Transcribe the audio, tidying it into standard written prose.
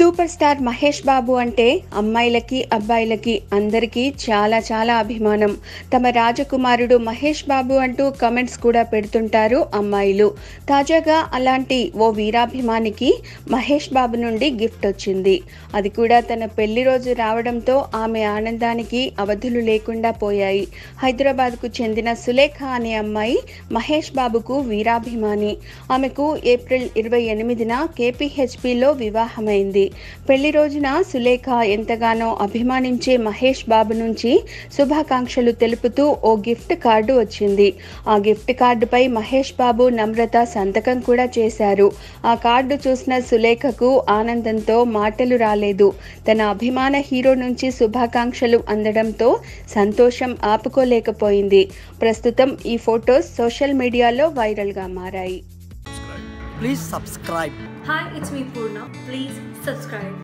Super star Mahesh Babu అంటే అమ్మాయిలకి అబ్బాయిలకి అందరికీ చాలా చాలా అభిమానం. తమ రాజకుమారుడు మహేష్ బాబు అంటూ కమెంట్స్ కూడా పెడుతుంటారు అమ్మాయిలు. తాజాగా అలాంటి ఓ వీరాభిమానికి మహేష్ బాబు నుండి గిఫ్ట్ వచ్చింది. అది కూడా తన పెళ్లి రోజు రావడంతో ఆమె ఆనందానికి అవధులు లేకుండా పోయాయి. హైదరాబాద్కు చెందిన సులేఖ అనే అమ్మాయి మహేష్ బాబుకు వీరాభిమాని. ఆమెకు ఏప్రిల్ 28న KPHPలో వివాహమైంది. పెళ్లి రోజున సులేఖ ఎంతగానో అభిమానించే మహేష్ బాబు నుంచి శుభాకాంక్షలు తెలుపుతూ ఓ గిఫ్ట్ కార్డు వచ్చింది. ఆ గిఫ్ట్ కార్డుపై మహేష్ బాబు, నమ్రత సంతకం కూడా చేశారు. ఆ కార్డు చూసిన సులేఖకు ఆనందంతో మాటలు రాలేదు. తన అభిమాన హీరో నుంచి శుభాకాంక్షలు అందడంతో సంతోషం ఆపుకోలేకపోయింది. ప్రస్తుతం ఈ ఫొటోస్ సోషల్ మీడియాలో వైరల్గా మారాయి. Please subscribe. Hi, it's me Purna. Please subscribe.